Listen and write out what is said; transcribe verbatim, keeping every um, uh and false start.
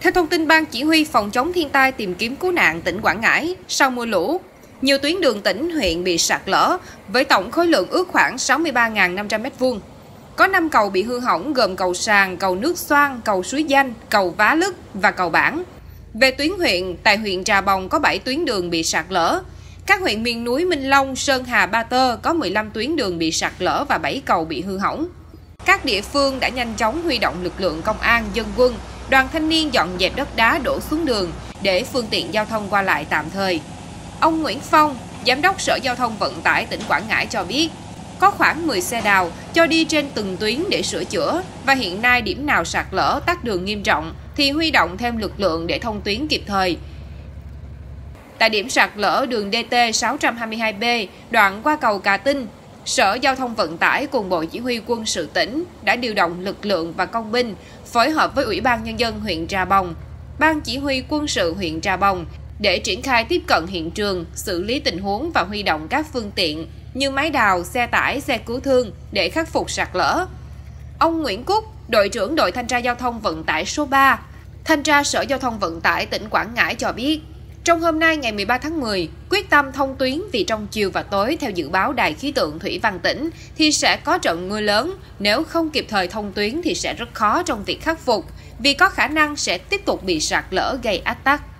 Theo thông tin Ban Chỉ huy Phòng chống thiên tai tìm kiếm cứu nạn tỉnh Quảng Ngãi, sau mưa lũ, nhiều tuyến đường tỉnh, huyện bị sạt lở với tổng khối lượng ước khoảng sáu mươi ba nghìn năm trăm mét vuông. Có năm cầu bị hư hỏng gồm cầu Sàng, cầu Nước Xoan, cầu Suối Danh, cầu Vá Lứt và cầu Bản. Về tuyến huyện, tại huyện Trà Bồng có bảy tuyến đường bị sạt lở. Các huyện miền núi Minh Long, Sơn Hà, Ba Tơ có mười lăm tuyến đường bị sạt lở và bảy cầu bị hư hỏng. Các địa phương đã nhanh chóng huy động lực lượng công an, dân quân, đoàn thanh niên dọn dẹp đất đá đổ xuống đường để phương tiện giao thông qua lại tạm thời. Ông Nguyễn Phong, Giám đốc Sở Giao thông Vận tải tỉnh Quảng Ngãi cho biết, có khoảng mười xe đào cho đi trên từng tuyến để sửa chữa và hiện nay điểm nào sạt lở, tắc đường nghiêm trọng thì huy động thêm lực lượng để thông tuyến kịp thời. Tại điểm sạt lở đường D T sáu trăm hai mươi hai B, đoạn qua cầu Cà Tinh, Sở Giao thông Vận tải cùng Bộ Chỉ huy Quân sự tỉnh đã điều động lực lượng và công binh phối hợp với Ủy ban Nhân dân huyện Trà Bồng, Ban Chỉ huy Quân sự huyện Trà Bồng để triển khai tiếp cận hiện trường, xử lý tình huống và huy động các phương tiện như máy đào, xe tải, xe cứu thương để khắc phục sạt lở. Ông Nguyễn Cúc, đội trưởng đội thanh tra giao thông vận tải số ba, thanh tra Sở Giao thông Vận tải tỉnh Quảng Ngãi cho biết, trong hôm nay ngày mười ba tháng mười, quyết tâm thông tuyến vì trong chiều và tối theo dự báo Đài khí tượng thủy văn tỉnh thì sẽ có trận mưa lớn, nếu không kịp thời thông tuyến thì sẽ rất khó trong việc khắc phục vì có khả năng sẽ tiếp tục bị sạt lở gây ách tắc.